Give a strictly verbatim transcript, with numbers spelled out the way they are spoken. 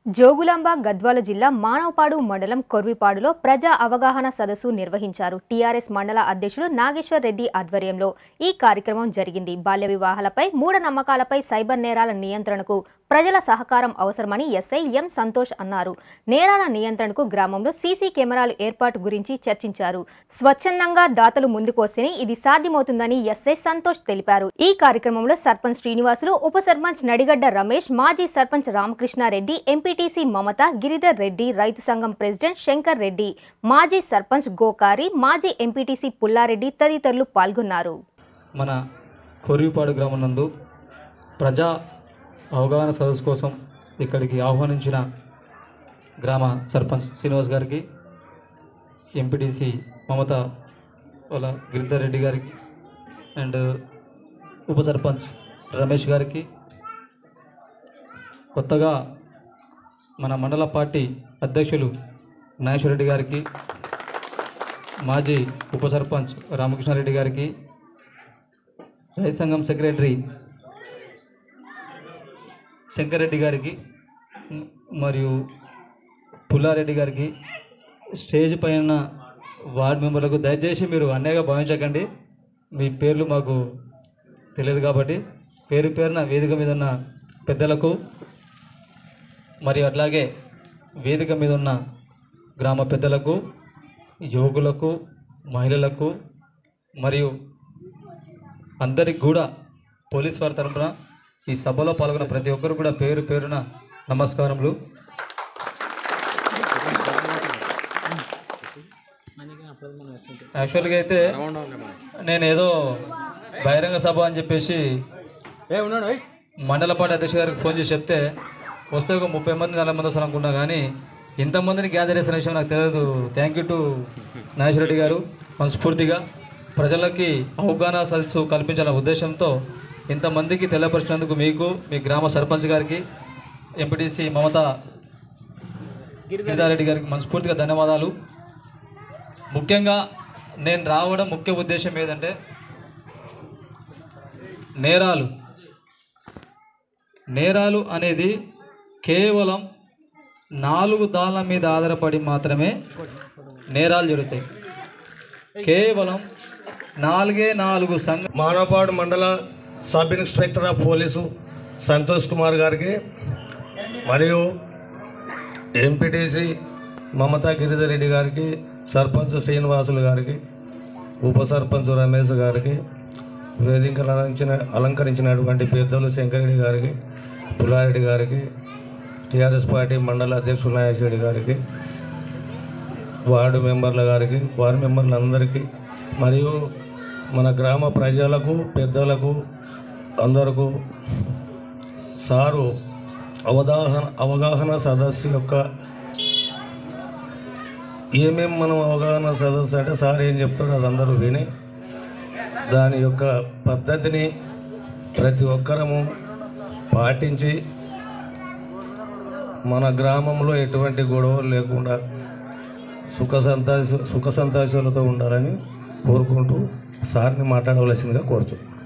జోగులాంబ గద్వాల జిల్లా మానవపాడు మండలం కొర్విపాడులో ప్రజా అవగాహన సదస్సు నిర్వహించారు. టీఆర్ఎస్ మండల అధ్యక్షుడు నాగేశ్వర్ రెడ్డి ఆధ్వర్యంలో ఈ కార్యక్రమం జరిగింది. బాల్య వివాహాలపై, మూఢనమ్మకాలపై, సైబర్ నేరాల నియంత్రణకు ప్రజల సహకారం అవసరమని ఎస్ఐ ఎం సంతోష్ అన్నారు. నేరాల నియంత్రణకు గ్రామంలో సీసీ కెమెరాలు ఏర్పాటు గురించి చర్చించారు. స్వచ్ఛందంగా దాతలు ముందుకొస్తేనే ఇది సాధ్యమవుతుందని ఎస్ఐ సంతోష్ తెలిపారు. ఈ కార్యక్రమంలో సర్పంచ్ శ్రీనివాసులు, ఉప సర్పంచ్ నడిగడ్డ రమేష్, మాజీ సర్పంచ్ రామకృష్ణారెడ్డి, ఎంపీటీసీ మమత, గిరిధర్ రెడ్డి, రైతు సంఘం ప్రెసిడెంట్ శంకర్ రెడ్డి, మాజీ సర్పంచ్ గోకారి, మాజీ ఎంపీటీసీ పుల్లారెడ్డి తదితరులు పాల్గొన్నారు. మన కొర్విపాడు గ్రామం నందు ప్రజా అవగాహన సదస్సు కోసం ఇక్కడికి ఆహ్వానించిన గ్రామ సర్పంచ్ శ్రీనివాస్ గారికి, ఎంపీటీసీ మమత వాళ్ళ గిరిధర్ రెడ్డి గారికి అండ్ ఉప సర్పంచ్ రమేష్ గారికి, కొత్తగా మన మండల పార్టీ అధ్యక్షులు నాగేశ్వర రెడ్డి గారికి, మాజీ ఉప సర్పంచ్ రామకృష్ణారెడ్డి గారికి, రైతు సంఘం సెక్రటరీ శంకర్ రెడ్డి గారికి మరియు పుల్లారెడ్డి గారికి, స్టేజ్ పైన వార్డు మెంబర్లకు దయచేసి మీరు అన్నయ్యగా భావించకండి. మీ పేర్లు మాకు తెలియదు కాబట్టి పేరు పేరున వేదిక మీద ఉన్న పెద్దలకు మరియు అట్లాగే వేదిక మీద ఉన్న గ్రామ పెద్దలకు, యువకులకు, మహిళలకు మరియు అందరికి కూడా పోలీస్ వారి తరఫున ఈ సభలో పాల్గొన్న ప్రతి ఒక్కరు కూడా పేరు పేరున నమస్కారములు. యాక్చువల్గా అయితే నేను ఏదో బహిరంగ సభ అని చెప్పేసి మండల పార్టీ అధ్యక్ష గారికి ఫోన్ చేసి చెప్తే వస్తే ఒక ముప్పై మంది నలభై మంది వస్తారు అనుకున్నా, కానీ ఇంతమందిని గ్యాదర్ చేసిన విషయం నాకు తెలియదు. Thank you to Nageswara Reddy గారు. మనస్ఫూర్తిగా ప్రజలకి అవగాహన సదస్సు కల్పించాలనే ఉద్దేశంతో ఇంతమందికి తెలియపరిచినందుకు మీకు, మీ గ్రామ సర్పంచ్ గారికి, ఎంపీటీసీ మమత గిరిధారెడ్డి గారికి మనస్ఫూర్తిగా ధన్యవాదాలు. ముఖ్యంగా నేను రావడం ముఖ్య ఉద్దేశం ఏదంటే నేరాలు నేరాలు అనేది కేవలం నాలుగు దాళ్ళ మీద ఆధారపడి మాత్రమే నేరాలు జరుగుతాయి. కేవలం నాలుగే నాలుగు సంఘ మానవపాడు మండల sub inspector of police Santosh Kumar గారికి మరియు ఎంపీటీసీ మమతా గిరిధర్ రెడ్డి గారికి, సర్పంచ్ శ్రీనివాసులు గారికి, ఉప సర్పంచ్ రమేష్ గారికి, వేదిక అలంకరించిన అలంకరించినటువంటి పెద్దలు శంకరెడ్డి గారికి, పుల్లారెడ్డి గారికి, టీఆర్ఎస్ పార్టీ మండల అధ్యక్షులు నాగేశ్వరరెడ్డి గారికి, వార్డు మెంబర్ల గారికి, వార్డు మెంబర్లందరికీ మరియు మన గ్రామ ప్రజలకు, పెద్దలకు అందరకు సారు అవగాహన అవగాహన సదస్సు యొక్క ఏమేమి మనం అవగాహన సదస్సు అంటే సార్ ఏం చెప్తాడో అది అందరూ విని దాని యొక్క పద్ధతిని ప్రతి ఒక్కరము పాటించి మన గ్రామంలో ఎటువంటి గొడవలు లేకుండా సుఖ సంతోష సుఖ సంతోషాలతో ఉండాలని కోరుకుంటూ సార్ని మాట్లాడవలసిందిగా కోరుతున్నాను.